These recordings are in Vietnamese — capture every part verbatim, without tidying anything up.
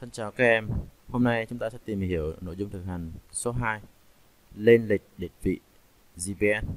Thân chào các em, hôm nay chúng ta sẽ tìm hiểu nội dung thực hành số hai, lên lịch định vị giê pê ét.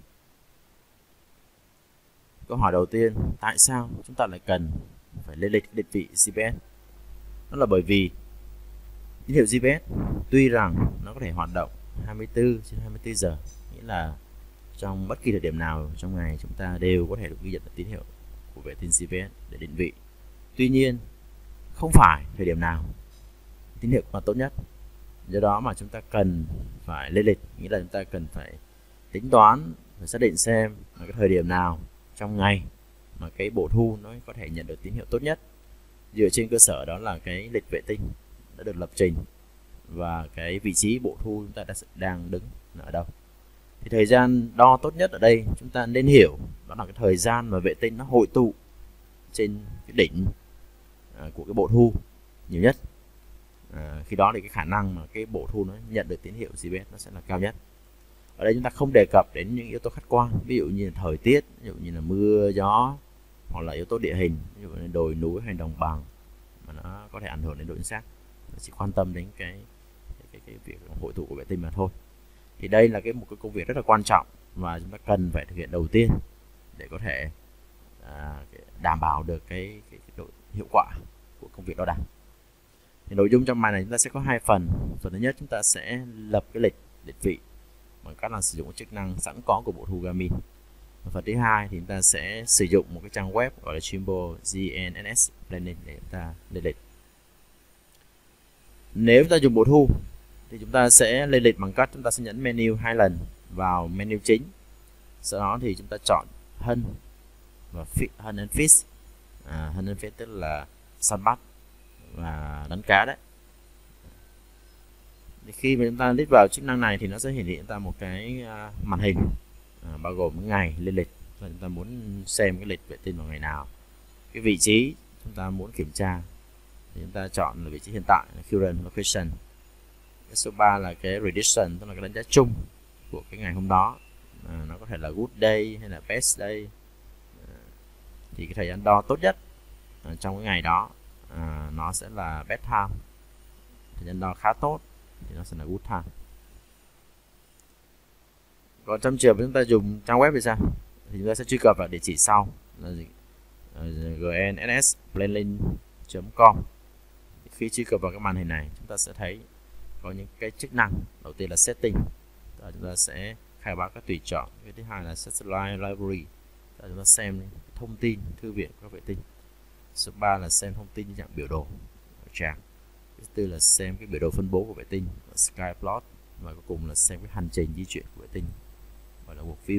Câu hỏi đầu tiên, tại sao chúng ta lại cần phải lên lịch định vị giê pê ét? Đó là bởi vì tín hiệu giê pê ét tuy rằng nó có thể hoạt động hai mươi tư trên hai mươi tư giờ, nghĩa là trong bất kỳ thời điểm nào trong ngày chúng ta đều có thể được ghi nhận được tín hiệu của vệ tinh giê pê ét để định vị. Tuy nhiên, không phải thời điểm nào tín hiệu là tốt nhất. Do đó mà chúng ta cần phải lên lịch, nghĩa là chúng ta cần phải tính toán và xác định xem là cái thời điểm nào trong ngày mà cái bộ thu nó có thể nhận được tín hiệu tốt nhất. Dựa trên cơ sở đó là cái lịch vệ tinh đã được lập trình và cái vị trí bộ thu chúng ta đã đang đứng ở đâu. Thì thời gian đo tốt nhất ở đây chúng ta nên hiểu đó là cái thời gian mà vệ tinh nó hội tụ trên cái đỉnh của cái bộ thu nhiều nhất. À, khi đó thì cái khả năng mà cái bộ thu nó nhận được tín hiệu giê pê ét nó sẽ là cao nhất. Ở đây chúng ta không đề cập đến những yếu tố khách quan, ví dụ như là thời tiết, ví dụ như là mưa gió, hoặc là yếu tố địa hình, ví dụ như đồi núi hay đồng bằng mà nó có thể ảnh hưởng đến độ chính xác. Nó chỉ quan tâm đến cái cái, cái, cái việc hội tụ của vệ tinh mà thôi. Thì đây là cái một cái công việc rất là quan trọng và chúng ta cần phải thực hiện đầu tiên để có thể à, đảm bảo được cái, cái, cái độ hiệu quả của công việc đo đạc. Thì nội dung trong bài này chúng ta sẽ có hai phần. Phần thứ nhất chúng ta sẽ lập cái lịch định vị bằng cách là sử dụng chức năng sẵn có của bộ thu Garmin. Và phần thứ hai thì chúng ta sẽ sử dụng một cái trang web gọi là Trimble giê en ét ét Planning để chúng ta lên lịch. Nếu chúng ta dùng bộ thu thì chúng ta sẽ lên lịch bằng cách chúng ta sẽ nhấn menu hai lần vào menu chính. Sau đó thì chúng ta chọn Hunt và Hunt and Fish. À, Hunt and Fish tức là săn bắt và đánh cá đấy. Thì khi mà chúng ta click vào chức năng này thì nó sẽ hiển thị chúng ta một cái màn hình à, bao gồm ngày lên lịch và chúng ta muốn xem cái lịch vệ tinh vào ngày nào, cái vị trí chúng ta muốn kiểm tra thì chúng ta chọn là vị trí hiện tại là current location. Cái số ba là cái prediction, tức là cái đánh giá chung của cái ngày hôm đó, à, nó có thể là good day hay là best day. À, thì cái thời gian đo tốt nhất à, trong cái ngày đó à, nó sẽ là best time, thời gian đo khá tốt thì nó sẽ là good time. Còn trong trường chúng ta dùng trang web thì sao? Thì chúng ta sẽ truy cập vào địa chỉ sau là gì? giê en ét ét planning chấm com. Khi truy cập vào cái màn hình này chúng ta sẽ thấy có những cái chức năng. Đầu tiên là setting, rồi chúng ta sẽ khai báo các tùy chọn. Cái thứ hai là satellite library, rồi chúng ta xem thông tin thư viện các vệ tinh. Số ba là xem thông tin như dạng biểu đồ tràng. Thứ tư là xem cái biểu đồ phân bố của vệ tinh, skyplot, và cuối cùng là xem cái hành trình di chuyển của vệ tinh gọi là world view.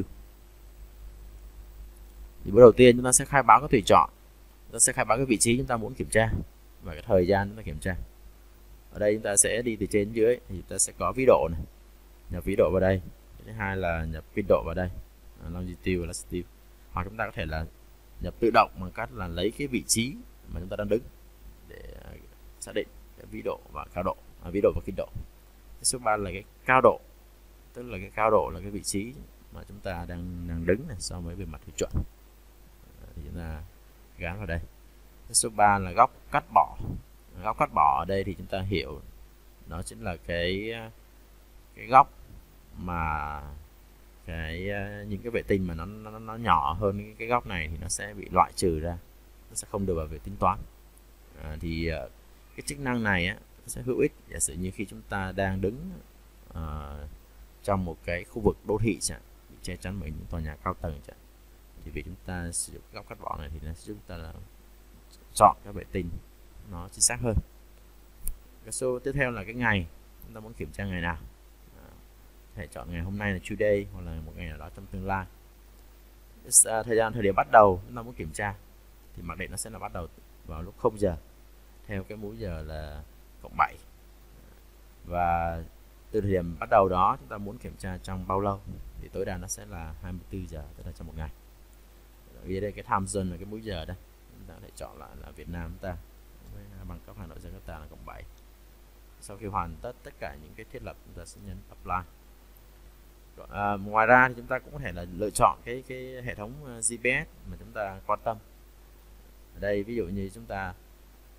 Thì bước đầu tiên chúng ta sẽ khai báo các tùy chọn, chúng ta sẽ khai báo cái vị trí chúng ta muốn kiểm tra và cái thời gian chúng ta kiểm tra. Ở đây chúng ta sẽ đi từ trên dưới thì chúng ta sẽ có vĩ độ này, nhập vĩ độ vào đây. Thứ hai là nhập kinh độ vào đây, longitude và latitude. Hoặc chúng ta có thể là nhập tự động bằng cách là lấy cái vị trí mà chúng ta đang đứng để xác định cái vĩ độ và cao độ, à, vĩ độ và kinh độ. Cái số ba là cái cao độ, tức là cái cao độ là cái vị trí mà chúng ta đang đang đứng này so với bề mặt thủy chuẩn. Thì chúng ta gắn vào đây. Cái số ba là góc cắt bỏ. Góc cắt bỏ ở đây thì chúng ta hiểu nó chính là cái cái góc mà cái những cái vệ tinh mà nó nó, nó nhỏ hơn cái, cái góc này thì nó sẽ bị loại trừ ra, nó sẽ không được vào về tính toán. À, thì cái chức năng này á, sẽ hữu ích giả sử như khi chúng ta đang đứng uh, trong một cái khu vực đô thị chẳng bị che chắn bởi những tòa nhà cao tầng chẳng, thì vì chúng ta sử dụng góc cắt bỏ này thì nó sẽ giúp ta là chọn các vệ tinh nó chính xác hơn. Cái số tiếp theo là cái ngày, chúng ta muốn kiểm tra ngày nào, à, thể chọn ngày hôm nay là today hoặc là một ngày nào đó trong tương lai. À, thời gian thời điểm bắt đầu chúng ta muốn kiểm tra thì mặc định nó sẽ là bắt đầu vào lúc không giờ theo cái múi giờ là cộng bảy, và từ thời điểm bắt đầu đó chúng ta muốn kiểm tra trong bao lâu thì tối đa nó sẽ là hai mươi tư giờ, tức là trong một ngày. Ở đây cái time zone là cái múi giờ đây, chúng ta có thể chọn lại là Việt Nam chúng ta với bằng cấp Hà Nội Jakarta là cộng bảy. Sau khi hoàn tất tất cả những cái thiết lập chúng ta sẽ nhấn apply. À, ngoài ra thì chúng ta cũng có thể là lựa chọn cái cái hệ thống giê pê ét mà chúng ta quan tâm. Ở đây ví dụ như chúng ta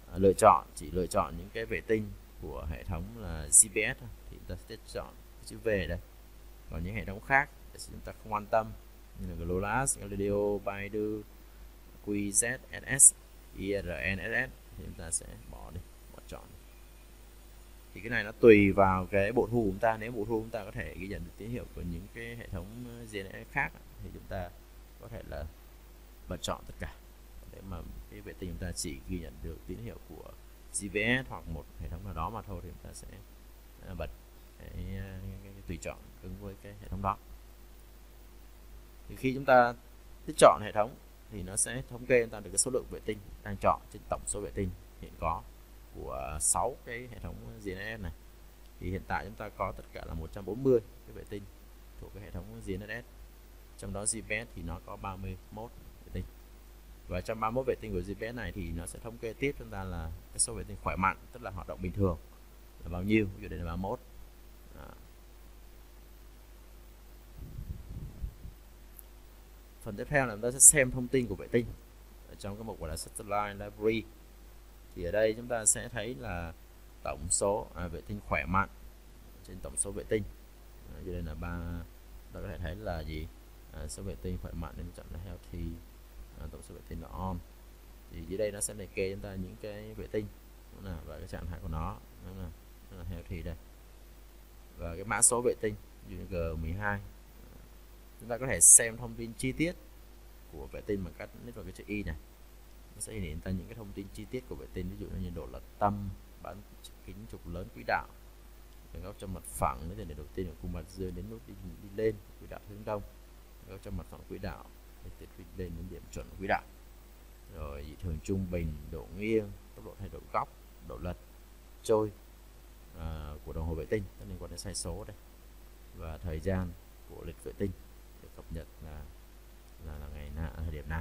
à, lựa chọn chỉ lựa chọn những cái vệ tinh của hệ thống là giê pê ét thì chúng ta sẽ chọn chữ V đây. Còn những hệ thống khác thì chúng ta không quan tâm như là GLONASS, Galileo, Baidu, quy dét ét ét, i rờ en ét ét thì chúng ta sẽ bỏ đi, bỏ chọn. Thì cái này nó tùy vào cái bộ thu của chúng ta. Nếu bộ thu chúng ta có thể ghi nhận được tín hiệu của những cái hệ thống giê en ét khác thì chúng ta có thể là bật chọn tất cả. Để mà cái vệ tinh chúng ta chỉ ghi nhận được tín hiệu của giê pê ét hoặc một hệ thống nào đó mà thôi thì chúng ta sẽ bật cái, cái, cái, cái tùy chọn ứng với cái hệ thống đó. Thì khi chúng ta tích chọn hệ thống thì nó sẽ thống kê chúng ta được cái số lượng vệ tinh đang chọn trên tổng số vệ tinh hiện có của sáu cái hệ thống giê en ét này. Thì hiện tại chúng ta có tất cả là một trăm bốn mươi cái vệ tinh thuộc cái hệ thống giê en ét. Trong đó giê pê ét thì nó có ba mươi mốt vệ tinh. Và trong ba mươi mốt vệ tinh của giê pê ét này thì nó sẽ thống kê tiếp chúng ta là cái số vệ tinh khỏe mạnh, tức là hoạt động bình thường là bao nhiêu. Ví dụ đây là ba mươi mốt. Đó. Phần tiếp theo là chúng ta sẽ xem thông tin của vệ tinh ở trong cái mục gọi là Satellite Library. Thì ở đây chúng ta sẽ thấy là tổng số à, vệ tinh khỏe mạnh trên tổng số vệ tinh. À, đây là ba, ta có thể thấy là gì, à, số vệ tinh khỏe mạnh nên chọn là healthy, à, tổng số vệ tinh là on. Thì dưới đây nó sẽ liệt kê chúng ta những cái vệ tinh là và cái trạng thái của nó, nó là, nó là healthy đây, và cái mã số vệ tinh như G mười hai. Chúng ta có thể xem thông tin chi tiết của vệ tinh bằng cách nhấn vào cái chữ Y này. Nó sẽ hiện ra những cái thông tin chi tiết của vệ tinh, ví dụ như nhiệt độ là tâm, bán kính trục lớn quỹ đạo, góc trong mặt phẳng đến tiền đề đầu tiên của cung bạc dương đến nút đi, đi lên quỹ đạo hướng đông, góc trong mặt phẳng quỹ đạo để tiến lên đến điểm chuẩn quỹ đạo, rồi dị thường trung bình, độ nghiêng, tốc độ thay đổi góc, độ lật, trôi à, của đồng hồ vệ tinh liên quan đến sai số đây, và thời gian của lịch vệ tinh được cập nhật là là, là ngày nào, thời điểm nào.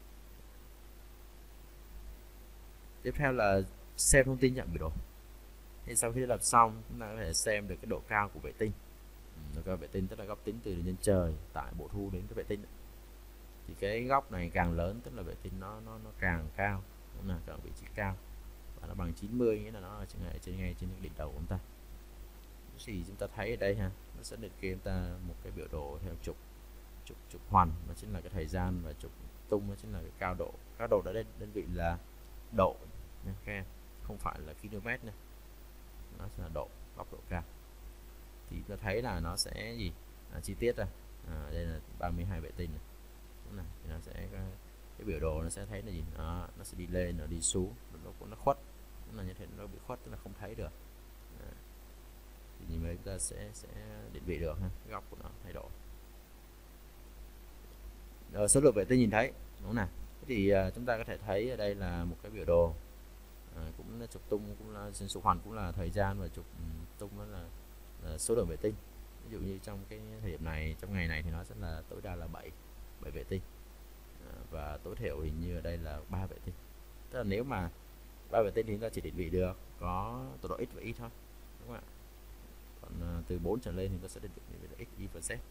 Tiếp theo là xem thông tin nhận biểu đồ. Thì sau khi làm xong chúng ta có thể xem được cái độ cao của vệ tinh. Độ cao vệ tinh tức là góc tính từ nhân trời tại bộ thu đến cái vệ tinh. Thì cái góc này càng lớn tức là vệ tinh nó nó nó càng cao, đúng là càng vị trí cao, và nó bằng chín mươi, nghĩa là nó ở trên ngay trên ngay trên đỉnh đầu của chúng ta. Thì chúng ta thấy ở đây ha, nó sẽ liệt kê chúng ta một cái biểu đồ theo trục trục trục hoành, nó chính là cái thời gian, và trục tung nó chính là cái cao độ. Cao độ ở đây đơn vị là độ nha, không phải là km nha, nó sẽ là độ, góc độ cao. Thì ta thấy là nó sẽ gì, à, chi tiết ra, à, đây là ba mươi hai vệ tinh này. Này, thì nó sẽ cái biểu đồ nó sẽ thấy là gì, đó, nó sẽ đi lên, nó đi xuống, nó cũng nó khuất, nó như thế, nó bị khuất tức là không thấy được. À, thì nhìn mới chúng ta sẽ sẽ định vị được ha, góc của nó thay đổi. Rồi, số lượng vệ tinh nhìn thấy đúng không nào? Thì uh, chúng ta có thể thấy ở đây là một cái biểu đồ, à, cũng là trục tung, cũng là trục hoành, cũng là thời gian, và trục tung đó là, là số lượng vệ tinh. Ví dụ như trong cái thời điểm này, trong ngày này thì nó sẽ là tối đa là bảy bảy vệ tinh, à, và tối thiểu hình như ở đây là ba vệ tinh. Tức là nếu mà ba vệ tinh thì chúng ta chỉ định vị được có tọa độ x và y thôi, đúng không ạ? Còn uh, từ bốn trở lên thì chúng ta sẽ định vị được x, y và z.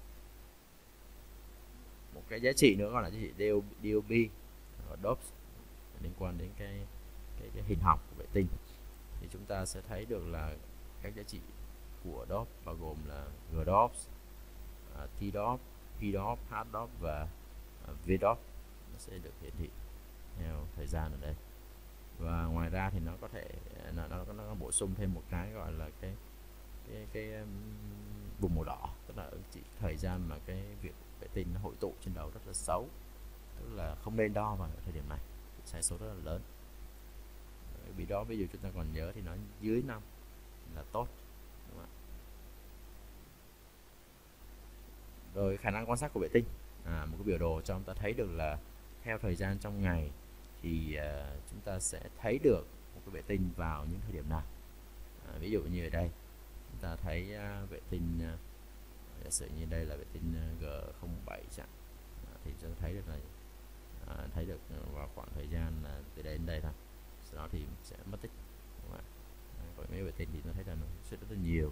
Một cái giá trị nữa gọi là giá trị đê ô bê và đê ô pê liên quan đến cái, cái, cái hình học của vệ tinh. Thì chúng ta sẽ thấy được là các giá trị của đê ô pê bao gồm là giê đê ô pê, uh, tê đê ô pê, pê đê ô pê, hát đê ô pê và uh, vê đê ô pê. Nó sẽ được hiển thị theo thời gian ở đây. Và ngoài ra thì nó có thể nó, nó, nó, nó bổ sung thêm một cái gọi là cái cái, cái um, vùng màu đỏ, tức là chỉ thời gian mà cái việc vệ tinh nó hội tụ trên đầu rất là xấu, tức là không nên đo vào thời điểm này, sai số rất là lớn. Vì đó ví dụ chúng ta còn nhớ thì nó dưới năm là tốt, đúng không? Rồi khả năng quan sát của vệ tinh, à, một cái biểu đồ cho chúng ta thấy được là theo thời gian trong ngày thì uh, chúng ta sẽ thấy được một cái vệ tinh vào những thời điểm nào. À, ví dụ như ở đây chúng ta thấy uh, vệ tinh uh, giả sử như đây là vệ tinh uh, G không bảy chẳng, à, thì chúng ta thấy được là à, thấy được vào khoảng thời gian uh, từ đây đến đây thôi, sau đó thì sẽ mất tích, đúng không ạ? À, còn mấy vệ tinh thì nó thấy là nó sẽ rất là nhiều.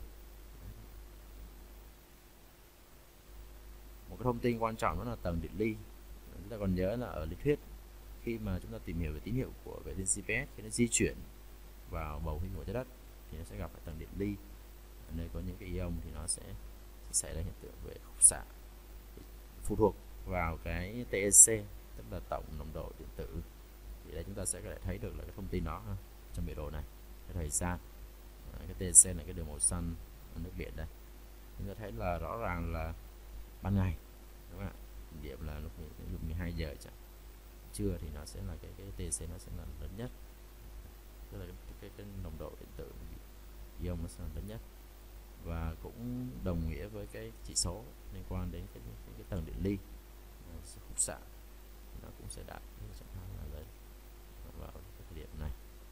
Một cái thông tin quan trọng đó là tầng điện ly. Chúng ta còn nhớ là ở lý thuyết khi mà chúng ta tìm hiểu về tín hiệu của vệ tinh giê pê ét khi nó di chuyển vào bầu khí của trái đất thì nó sẽ gặp phải tầng điện ly, ở nơi có những cái ion thì nó sẽ, sẽ xảy ra hiện tượng về khúc xạ, phụ thuộc vào cái tê e xê, tức là tổng nồng độ điện tử. Thì đây chúng ta sẽ có thể thấy được là cái thông tin đó ha, trong biểu đồ này, cái thời gian, cái tê e xê là cái đường màu xanh ở nước biển đây. Chúng ta thấy là rõ ràng là ban ngày, đúng không ạ? Điểm là lúc, lúc mười hai giờ chẳng trưa thì nó sẽ là cái cái tê e xê nó sẽ là lớn nhất, tức là cái, cái, cái nồng độ điện tử ion nó sẽ là lớn nhất, và cũng đồng nghĩa với cái chỉ số liên quan đến cái, cái, cái tầng điện ly, khúc xạ nó cũng sẽ đạt cái trạng thái là lớn vào cái thời điểm này.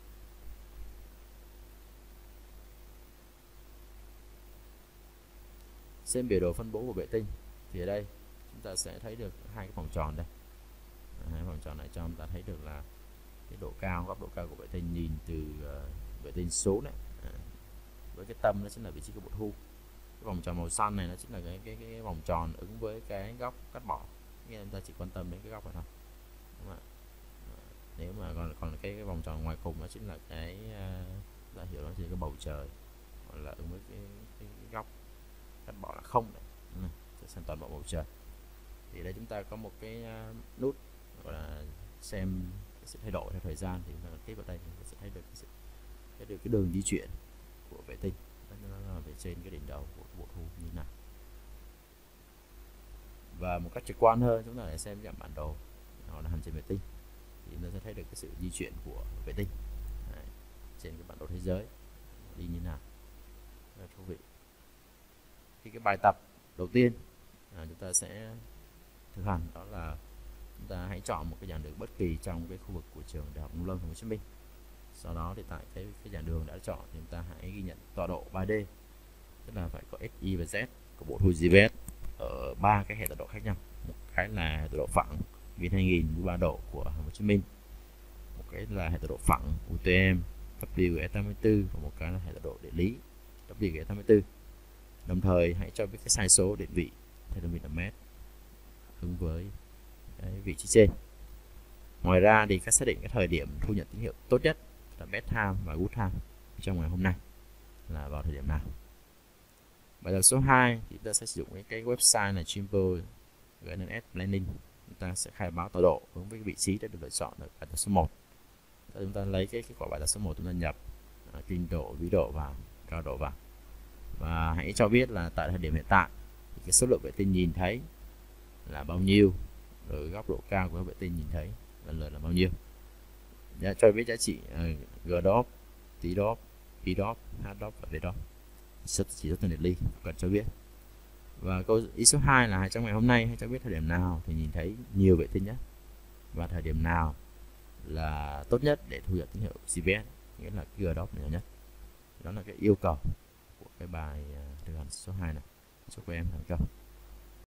Xem biểu đồ phân bố của vệ tinh thì ở đây chúng ta sẽ thấy được hai cái vòng tròn đây, hai vòng tròn này cho chúng ta thấy được là cái độ cao, góc độ cao của vệ tinh nhìn từ uh, vệ tinh xuống này, à, với cái tâm nó chính là vị trí của bộ thu. Cái vòng tròn màu xanh này nó chính là cái cái, cái vòng tròn ứng với cái góc cắt bỏ, nghĩa chúng ta chỉ quan tâm đến cái góc này thôi, đúng không ạ? À, nếu mà còn còn cái, cái vòng tròn ngoài cùng nó chính là cái uh, ta hiểu nó chỉ là cái bầu trời, hoặc là ứng với cái, cái, cái góc cắt bỏ là không đấy, này, xem toàn bộ bầu trời. Thì đây chúng ta có một cái uh, nút gọi là xem sự thay đổi theo thời gian, thì chúng ta tiếp vào đây thì sẽ thấy được cái, sự, cái, được cái đường di chuyển của vệ tinh, nó là về trên cái đỉnh đầu của bộ thu như này. Và một cách trực quan hơn, chúng ta lại xem dạng bản đồ hoặc là hành trình vệ tinh, thì chúng ta sẽ thấy được cái sự di chuyển của vệ tinh đấy, trên cái bản đồ thế giới đi như nào, rất là thú vị. Thì cái bài tập đầu tiên à, chúng ta sẽ thực hành đó là chúng ta hãy chọn một cái giảng đường bất kỳ trong cái khu vực của trường Đại học Nông Lâm Thành phố Hồ Chí Minh. Sau đó thì tại cái cái giảng đường đã chọn thì chúng ta hãy ghi nhận tọa độ ba D, tức là phải có x, y và z của bộ thu giê pê ét ở ba cái hệ tọa độ khác nhau. Một cái là hệ tọa độ phẳng viên hai nghìn với ba độ của Thành phố Hồ Chí Minh, một cái là hệ tọa độ phẳng u tê em W S tám mươi tư, và một cái là hệ tọa độ địa lý W S tám mươi tư. Đồng thời hãy cho biết cái sai số định vị theo đơn vị là mét ứng với cái vị trí trên. Ngoài ra thì các xác định cái thời điểm thu nhận tín hiệu tốt nhất là best time và good time trong ngày hôm nay là vào thời điểm nào. Bài tập số hai thì chúng ta sẽ sử dụng cái, cái website là Trimble giê en ét Planning. Chúng ta sẽ khai báo tọa độ hướng với cái vị trí đã được lựa chọn ở bài tập số một. Chúng ta lấy cái kết quả bài tập số một, chúng ta nhập uh, kinh độ, vĩ độ vào, cao độ vào, và hãy cho biết là tại thời điểm hiện tại thì cái số lượng vệ tinh nhìn thấy là bao nhiêu, rồi góc độ cao của vệ tinh nhìn thấy lần lượt là bao nhiêu. Đã cho biết giá trị uh, G đop, T đop, P đop, H đop và V đop, chỉ số tầng điện ly cần cho biết. Và câu ý số hai là trong ngày hôm nay hãy cho biết thời điểm nào thì nhìn thấy nhiều vệ tinh nhất, và thời điểm nào là tốt nhất để thu nhận tín hiệu giê pê ét, nghĩa là G đop nhỏ nhất. Đó là cái yêu cầu của cái bài thực hành số hai này. Chúc các em thành công.